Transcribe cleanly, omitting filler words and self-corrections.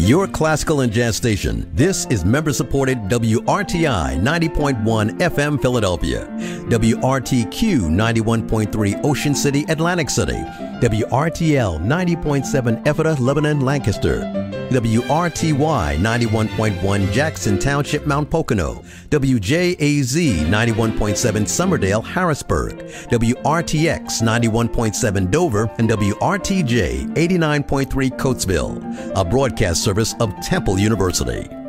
Your classical and jazz station. This is member-supported WRTI 90.1 FM Philadelphia, WRTQ 91.3 Ocean City, Atlantic City, WRTL 90.7 Ephrata, Lebanon, Lancaster, WRTY 91.1 Jackson Township, Mount Pocono, WJAZ 91.7 Summerdale, Harrisburg, WRTX 91.7 Dover, and WRTJ 89.3 Coatesville, a broadcast service of Temple University.